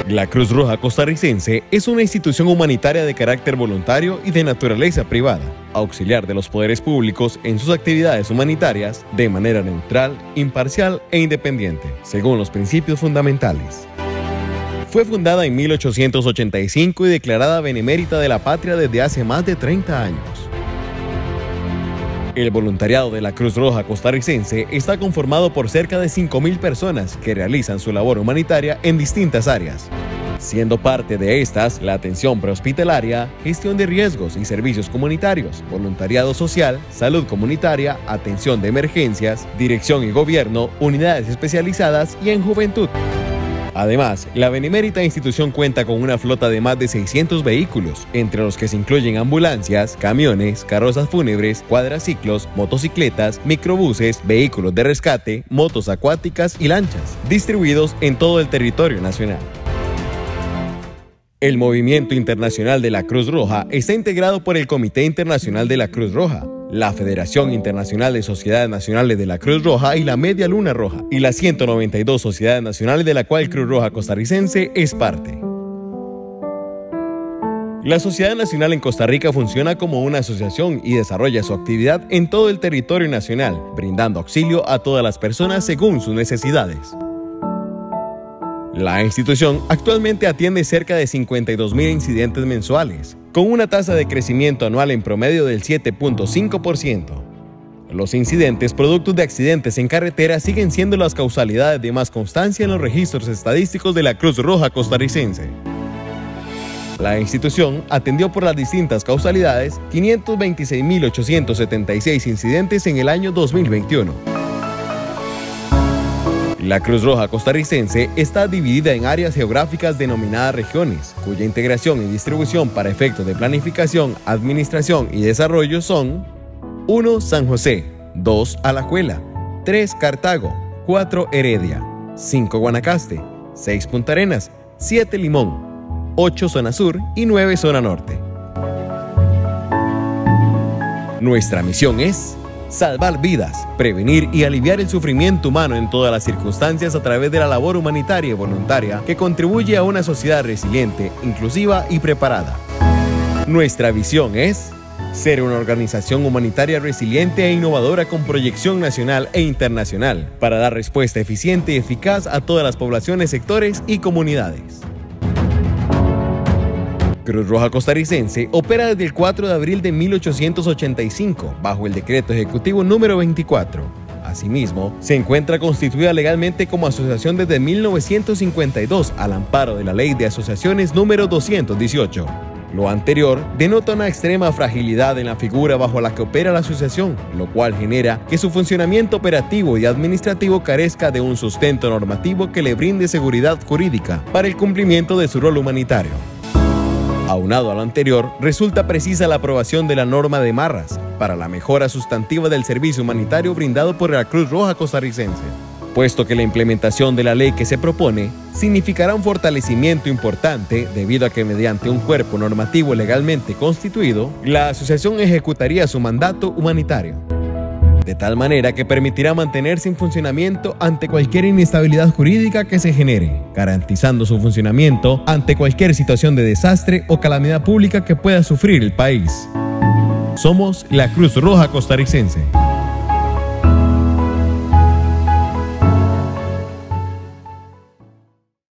La Cruz Roja Costarricense es una institución humanitaria de carácter voluntario y de naturaleza privada, auxiliar de los poderes públicos en sus actividades humanitarias de manera neutral, imparcial e independiente, según los principios fundamentales. Fue fundada en 1885 y declarada benemérita de la patria desde hace más de 30 años. El voluntariado de la Cruz Roja Costarricense está conformado por cerca de 5.000 personas que realizan su labor humanitaria en distintas áreas, siendo parte de estas la atención prehospitalaria, gestión de riesgos y servicios comunitarios, voluntariado social, salud comunitaria, atención de emergencias, dirección y gobierno, unidades especializadas y en juventud. Además, la benemérita institución cuenta con una flota de más de 600 vehículos, entre los que se incluyen ambulancias, camiones, carrozas fúnebres, cuadraciclos, motocicletas, microbuses, vehículos de rescate, motos acuáticas y lanchas, distribuidos en todo el territorio nacional. El Movimiento Internacional de la Cruz Roja está integrado por el Comité Internacional de la Cruz Roja, la Federación Internacional de Sociedades Nacionales de la Cruz Roja y la Media Luna Roja, y las 192 sociedades nacionales de la cual Cruz Roja Costarricense es parte. La Sociedad Nacional en Costa Rica funciona como una asociación y desarrolla su actividad en todo el territorio nacional, brindando auxilio a todas las personas según sus necesidades. La institución actualmente atiende cerca de 52.000 incidentes mensuales, con una tasa de crecimiento anual en promedio del 7.5%. Los incidentes productos de accidentes en carretera siguen siendo las causalidades de más constancia en los registros estadísticos de la Cruz Roja Costarricense. La institución atendió por las distintas causalidades 526.876 incidentes en el año 2021. La Cruz Roja Costarricense está dividida en áreas geográficas denominadas regiones, cuya integración y distribución para efectos de planificación, administración y desarrollo son 1. San José, 2. Alajuela, 3. Cartago, 4. Heredia, 5. Guanacaste, 6. Punta Arenas, 7. Limón, 8. Zona Sur y 9. Zona Norte. Nuestra misión es salvar vidas, prevenir y aliviar el sufrimiento humano en todas las circunstancias a través de la labor humanitaria y voluntaria que contribuye a una sociedad resiliente, inclusiva y preparada. Nuestra visión es ser una organización humanitaria resiliente e innovadora con proyección nacional e internacional para dar respuesta eficiente y eficaz a todas las poblaciones, sectores y comunidades. Cruz Roja Costarricense opera desde el 4 de abril de 1885 bajo el Decreto Ejecutivo número 24. Asimismo, se encuentra constituida legalmente como asociación desde 1952 al amparo de la Ley de Asociaciones número 218. Lo anterior denota una extrema fragilidad en la figura bajo la que opera la asociación, lo cual genera que su funcionamiento operativo y administrativo carezca de un sustento normativo que le brinde seguridad jurídica para el cumplimiento de su rol humanitario. Aunado a lo anterior, resulta precisa la aprobación de la norma de Marras para la mejora sustantiva del servicio humanitario brindado por la Cruz Roja Costarricense, puesto que la implementación de la ley que se propone significará un fortalecimiento importante debido a que mediante un cuerpo normativo legalmente constituido, la asociación ejecutaría su mandato humanitario, de tal manera que permitirá mantenerse en funcionamiento ante cualquier inestabilidad jurídica que se genere, garantizando su funcionamiento ante cualquier situación de desastre o calamidad pública que pueda sufrir el país. Somos la Cruz Roja Costarricense.